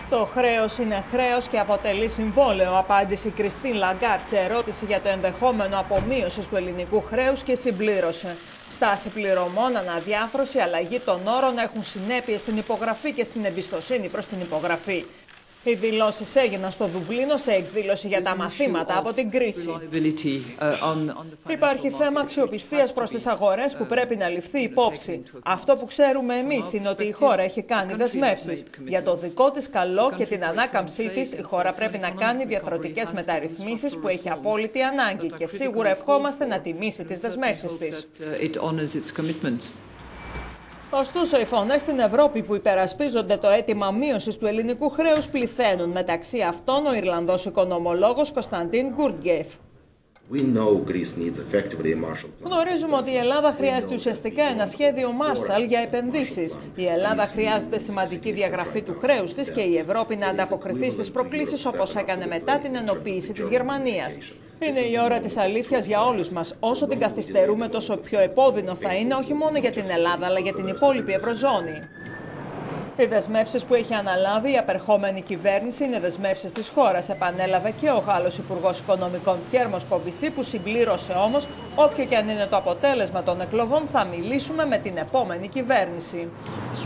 Το χρέος είναι χρέος και αποτελεί συμβόλαιο, απάντησε η Κριστίν Λαγκάρτ σε ερώτηση για το ενδεχόμενο απομείωσης του ελληνικού χρέους και συμπλήρωσε. Στάση πληρωμών, αναδιάφρωση, αλλαγή των όρων έχουν συνέπειες στην υπογραφή και στην εμπιστοσύνη προς την υπογραφή. Οι δηλώσεις έγιναν στο Δουβλίνο σε εκδήλωση για τα μαθήματα από την κρίση. Υπάρχει θέμα αξιοπιστίας προς τις αγορές που πρέπει να ληφθεί υπόψη. Αυτό που ξέρουμε εμείς είναι ότι η χώρα έχει κάνει δεσμεύσεις. Για το δικό της καλό και την ανάκαμψή της, η χώρα πρέπει να κάνει διαρθρωτικές μεταρρυθμίσεις που έχει απόλυτη ανάγκη και σίγουρα ευχόμαστε να τιμήσει τις δεσμεύσεις της. Ωστόσο, οι φωνές στην Ευρώπη που υπερασπίζονται το αίτημα μείωσης του ελληνικού χρέους πληθαίνουν. Μεταξύ αυτών, ο Ιρλανδός οικονομολόγος Κωνσταντίν Γκουρτγκέφ. Γνωρίζουμε ότι η Ελλάδα χρειάζεται ουσιαστικά ένα σχέδιο Marshall για επενδύσεις. Η Ελλάδα χρειάζεται σημαντική διαγραφή του χρέους της και η Ευρώπη να ανταποκριθεί στις προκλήσεις όπως έκανε μετά την ενοποίηση της Γερμανίας. Είναι η ώρα της αλήθειας για όλους μας. Όσο την καθυστερούμε, τόσο πιο επώδυνο θα είναι όχι μόνο για την Ελλάδα, αλλά για την υπόλοιπη Ευρωζώνη. Οι δεσμεύσεις που έχει αναλάβει η απερχόμενη κυβέρνηση είναι δεσμεύσεις της χώρας, επανέλαβε και ο Γάλλος Υπουργός Οικονομικών Πιέρ Μοσκοβισή, που συμπλήρωσε όμως, όποιο και αν είναι το αποτέλεσμα των εκλογών, θα μιλήσουμε με την επόμενη κυβέρνηση.